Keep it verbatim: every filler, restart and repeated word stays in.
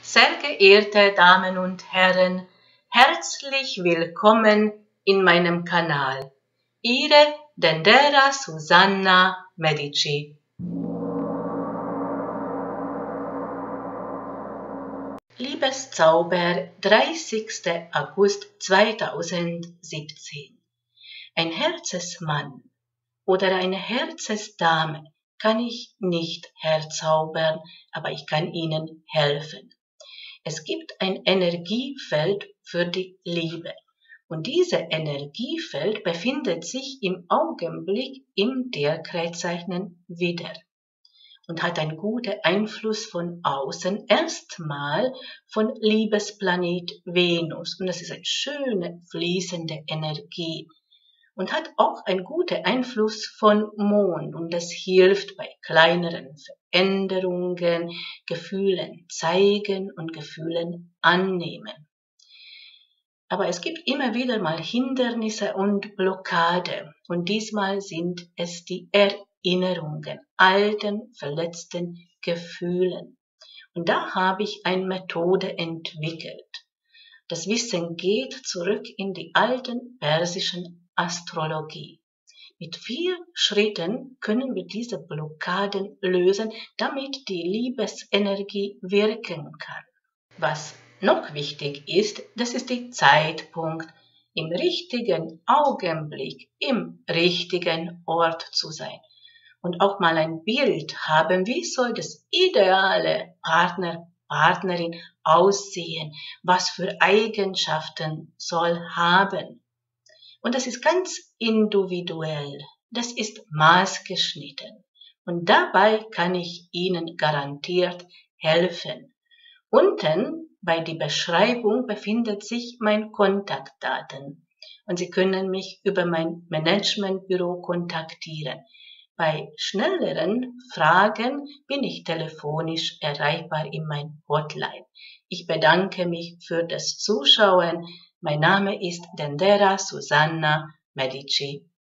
Sehr geehrte Damen und Herren, herzlich willkommen in meinem Kanal. Ihre Dendera Susanna Medici. Liebeszauber, dreißigster August zweitausendsiebzehn. Ein Herzensmann oder eine Herzensdame kann ich nicht herzaubern, aber ich kann ihnen helfen. Es gibt ein Energiefeld für die Liebe. Und dieses Energiefeld befindet sich im Augenblick im Tierkreiszeichen Widder und hat einen guten Einfluss von außen, erstmal von Liebesplanet Venus. Und das ist eine schöne, fließende Energie. Und hat auch einen guten Einfluss von Mond und das hilft bei kleineren Veränderungen, Gefühlen zeigen und Gefühlen annehmen. Aber es gibt immer wieder mal Hindernisse und Blockade und diesmal sind es die Erinnerungen, alten, verletzten Gefühlen. Und da habe ich eine Methode entwickelt. Das Wissen geht zurück in die alten persischen Astrologie. Mit vier Schritten können wir diese Blockaden lösen, damit die Liebesenergie wirken kann. Was noch wichtig ist, das ist der Zeitpunkt, im richtigen Augenblick, im richtigen Ort zu sein. Und auch mal ein Bild haben, wie soll das ideale Partner, Partnerin aussehen, was für Eigenschaften soll haben. Und das ist ganz individuell, das ist maßgeschnitten und dabei kann ich Ihnen garantiert helfen. Unten bei der Beschreibung befindet sich mein Kontaktdaten und Sie können mich über mein Managementbüro kontaktieren. Bei schnelleren Fragen bin ich telefonisch erreichbar in mein Hotline. Ich bedanke mich für das Zuschauen. Mein Name ist Dendera Susanna Medici.